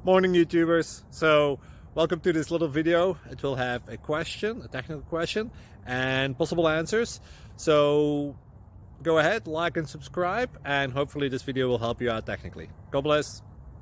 Morning YouTubers. So welcome to this little video. It will have a question, a technical question, and possible answers. So go ahead, like and subscribe, and hopefully this video will help you out technically. God bless.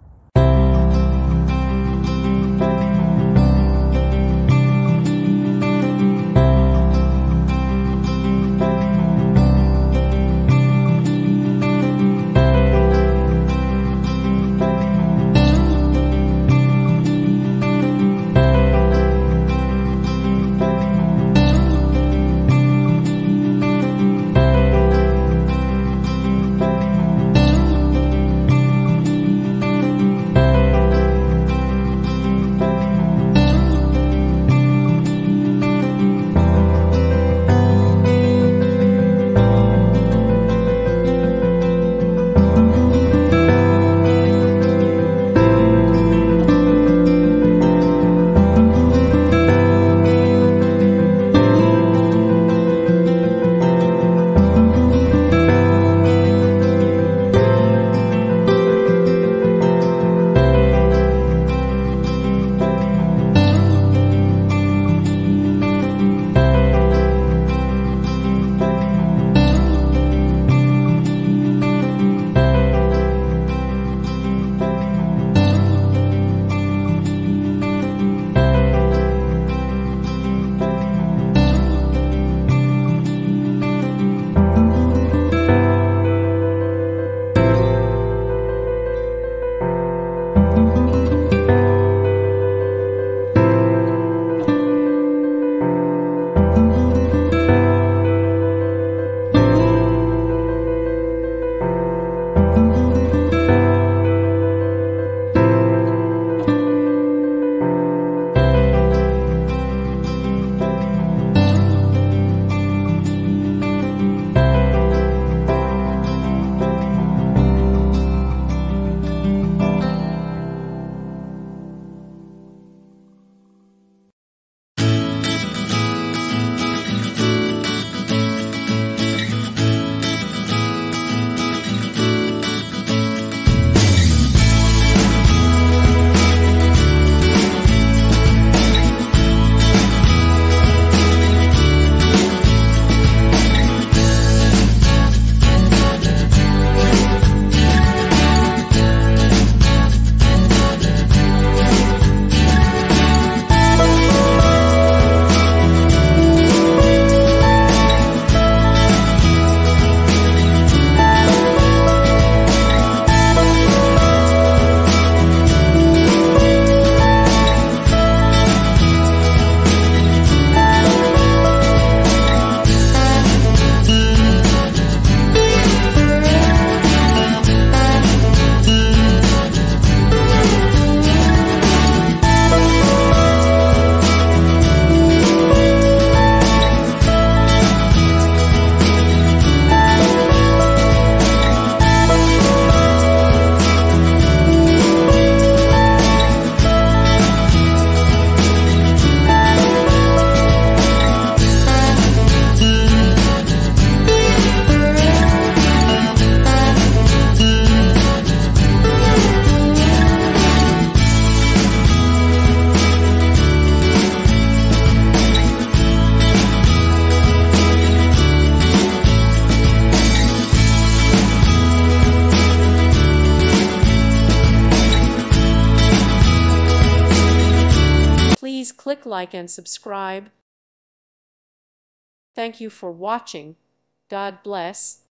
Please click like and subscribe. Thank you for watching. God bless.